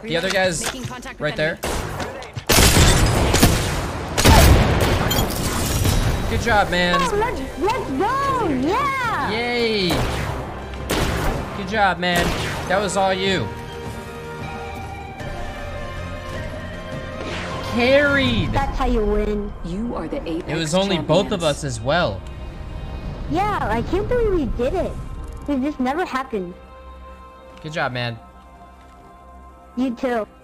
The other guy's right there. Good job, man. Oh, let's go! Yeah! Yay! Good job, man. That was all you. Carried! That's how you win. You are the Apex It was only both of us as well. Yeah, I can't believe we did it. It just never happened. Good job, man. You too.